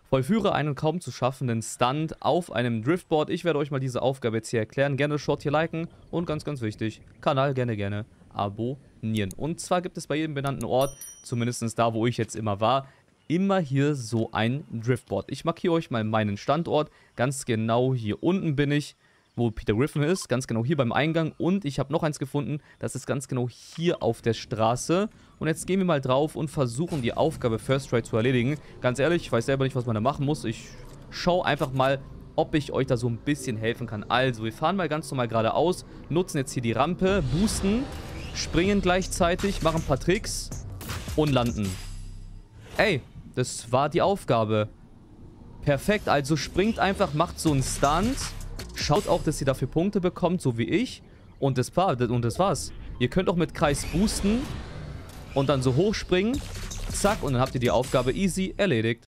Vollführe einen kaum zu schaffenden Stunt auf einem Driftboard. Ich werde euch mal diese Aufgabe jetzt hier erklären. Gerne Short hier liken und ganz, ganz wichtig, Kanal gerne abonnieren. Und zwar gibt es bei jedem benannten Ort, zumindest da, wo ich jetzt immer war, immer hier so ein Driftboard. Ich markiere euch mal meinen Standort. Ganz genau hier unten bin ich, wo Peter Griffin ist. Ganz genau hier beim Eingang. Und ich habe noch eins gefunden. Das ist ganz genau hier auf der Straße. Und jetzt gehen wir mal drauf und versuchen die Aufgabe First Try zu erledigen. Ganz ehrlich, ich weiß selber nicht, was man da machen muss. Ich schaue einfach mal, ob ich euch da so ein bisschen helfen kann. Also, wir fahren mal ganz normal geradeaus. Nutzen jetzt hier die Rampe. Boosten. Springen gleichzeitig. Machen ein paar Tricks. Und landen. Ey, das war die Aufgabe. Perfekt, also springt einfach, macht so einen Stunt. Schaut auch, dass ihr dafür Punkte bekommt, so wie ich. Und das war's. Ihr könnt auch mit Kreis boosten und dann so hochspringen. Zack, und dann habt ihr die Aufgabe easy erledigt.